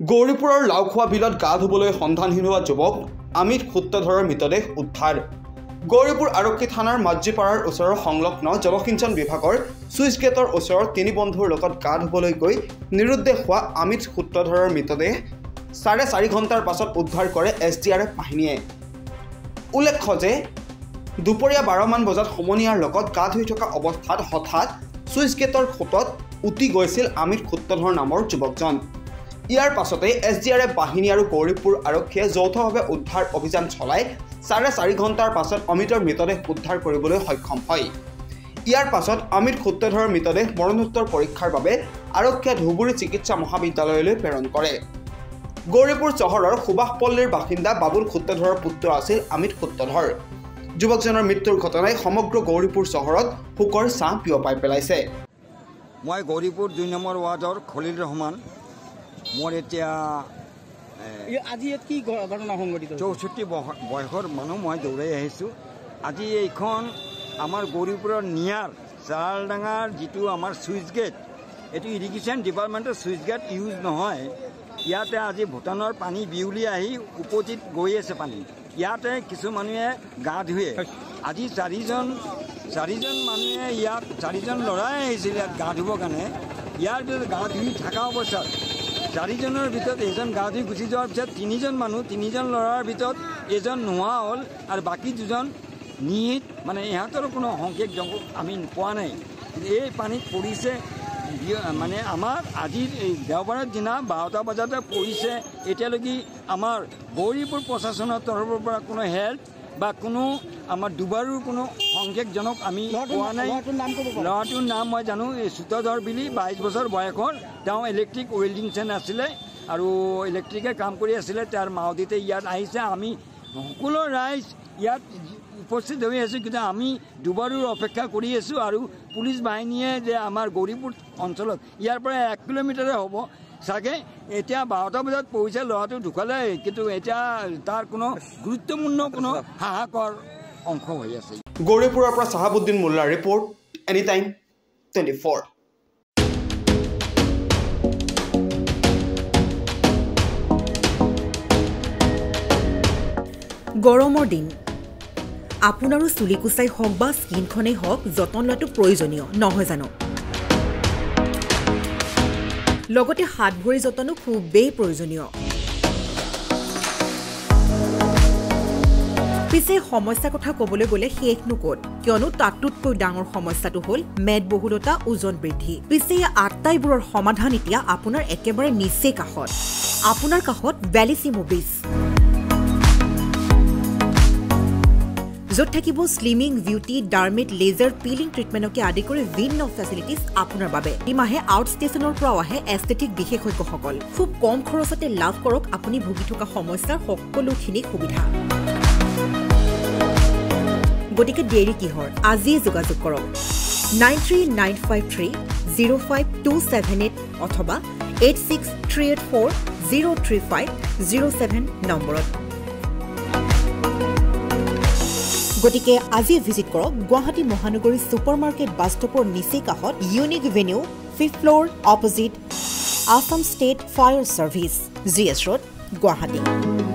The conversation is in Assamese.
গৌৰীপুৰৰ লাওখোৱা বিলত গা ধুবলৈ সন্ধানহীন হোৱা যুৱক অমিত সূত্ৰধৰৰ মৃতদেহ উদ্ধাৰ। গৌৰীপুৰ আৰক্ষী থানাৰ মাজিপাৰাৰ ওচৰৰ সংলগ্ন জলসিঞ্চন বিভাগৰ চুইচ গেটৰ ওচৰৰ তিনি বন্ধুৰ লগত গা ধুবলৈ গৈ নিৰুদ্দেশ হোৱা অমিত সূত্ৰধৰৰ মৃতদেহ 4.5 ঘণ্টাৰ পাছত উদ্ধাৰ কৰে SDRF বাহিনীয়ে। উল্লেখ্য যে দুপৰীয়া 12 মান বজাত সমনীয়াৰ লগত গা ধুই থকা অৱস্থাত হঠাৎ চুইচ গেটৰ খুঁটত উটি গৈছিল অমিত সূত্ৰধৰ নামৰ যুৱকজন। ইয়াৰ পাছতে SDRF বাহিনী আৰু গৌৰীপুৰ আৰক্ষীয়ে যৌথভাৱে উদ্ধাৰ অভিযান চলাই 4.5 ঘণ্টাৰ পাছত অমিতৰ মৃতদেহ উদ্ধাৰ কৰিবলৈ সক্ষম হয়। ইয়াৰ পাছত অমিত সূত্ৰধৰৰ মৃতদেহ মৰণোত্তৰ পৰীক্ষাৰ বাবে আৰক্ষীয়ে ধুবুৰী চিকিৎসা মহাবিদ্যালয়লৈ প্ৰেৰণ কৰে। গৌৰীপুৰ চহৰৰ সুভাষপল্লীৰ বাসিন্দা বাবুল সূত্ৰধৰৰ পুত্ৰ আছিল অমিত সূত্ৰধৰ। যুৱকজনৰ মৃত্যুৰ ঘটনাই সমগ্ৰ গৌৰীপুৰ চহৰত শোকৰ ছাঁ বিয়পাই পেলাইছে। মই গৌৰীপুৰ 2 নম্বৰ ৱাৰ্ডৰ খলিল ৰহমান। মোৰ এতিয়া আজি কি ঘটনা সংঘটিত 64 বয়সৰ মানুহ। মই দৌৰাই আহিছোঁ। আজি এইখন আমাৰ গৌৰীপুৰৰ নিয়াৰ চাৰালডাঙাৰ যিটো আমাৰ চুইচ গেট, এইটো ইৰিগেশ্যন ডিপাৰ্টমেণ্টৰ চুইচ গেট ইউজ নহয়। ইয়াতে আজি ভূটানৰ পানী বিউলি আহি উপজিত গৈ আছে পানী। ইয়াতে কিছু মানুহে গা ধুৱে। আজি চাৰিজন মানুহে ইয়াত 4জন ল'ৰাই আহিছিল ইয়াত গা ধুবৰ কাৰণে। ইয়াৰ ভিতৰত গা ধুই থকা অৱস্থাত 4জনৰ ভিতৰত এজন গা ধুই গুচি যোৱাৰ পিছত 3জন মানুহ 3জন ল'ৰাৰ ভিতৰত এজন নোহোৱা হ'ল আৰু বাকী 2জন নিহিত, মানে ইহঁতৰ কোনো সংকেত আমি পোৱা নাই। এই পানীত পৰিছে মানে আমাৰ আজিৰ এই দেওবাৰৰ দিনা 12টা বজাতে পৰিছে। এতিয়ালৈকে আমাৰ গৌৰীপুৰ প্ৰশাসনৰ তৰফৰ পৰা কোনো হেল্প বা কোনো আমাৰ দুবাৰো কোনো সংকেতজনক আমি পোৱা নাই। ল'ৰাটোৰ নাম মই জানো সূত্ৰধৰ বুলি, 22 বছৰ বয়সৰ। তেওঁ ইলেক্ট্ৰিক ৱেল্ডিং চেন আছিলে আৰু ইলেক্ট্ৰিকে কাম কৰি আছিলে। তাৰ মাউদিতে ইয়াত আহিছে। আমি সকলো ৰাইজ ইয়াত উপস্থিত হৈ আছোঁ, কিন্তু আমি দুবাৰো অপেক্ষা কৰি আছোঁ। আৰু পুলিচ বাহিনীয়ে যে আমাৰ গৌৰীপুৰ অঞ্চলত ইয়াৰ পৰা 1 কিলোমিটাৰে হ'ব চাগে। এতিয়া 12টা বজাত পৰিছে, ল'ৰাটো ঢুকালে, কিন্তু এতিয়া তাৰ কোনো গুৰুত্বপূৰ্ণ কোনো হাহাকাৰ অংশ হৈ আছে। গৌৰীপুৰৰ পৰা চাহাবুদ্দিন মোল্লাৰ ৰিপৰ্ট, এনিটাইম 24। গৰমৰ দিন, আপোনাৰো চুলি কুচাই হওক বা স্কিনখনেই হওক, যতন লোৱাটো প্ৰয়োজনীয় নহয় জানো? লগতে হাত ভৰি যতনো খুবেই প্ৰয়োজনীয়। পিছে সমস্যাৰ কথা ক'বলৈ গ'লে শেষনো ক'ত, কিয়নো তাতোতকৈ ডাঙৰ সমস্যাটো হ'ল মেদবহুলতা, ওজন বৃদ্ধি। পিছে এই আটাইবোৰৰ সমাধান এতিয়া আপোনাৰ একেবাৰে নিচেই কাষত। আপোনাৰ কাষত ভেলিচিমো বিচ, য'ত থাকিব স্লিমিং, বিউটি, ডাৰ্মেট, লেজাৰ, পিলিং ট্ৰিটমেণ্টকে আদি কৰি ভিন্ন ফেচিলিটিজ আপোনাৰ বাবে। ইমাহে আউট ষ্টেচনৰ পৰাও আহে এস্থেটিক বিশেষজ্ঞসকল। খুব কম খৰচতে লাভ কৰক আপুনি ভুগি থকা সমস্যাৰ সকলোখিনি সুবিধা। গতিকে দেৰি কিহৰ, আজিয়ে যোগাযোগ কৰক 9395305278 অথবা 8638403507 নম্বৰত। গতিকে আজি ভিজিট কৰক গুৱাহাটী মহানগৰী ছুপাৰ মাৰ্কেট বাছ ষ্টপৰ নিচেই কাষত unique venue, 5th floor, opposite Assam state fire service, GS road, Guwahati.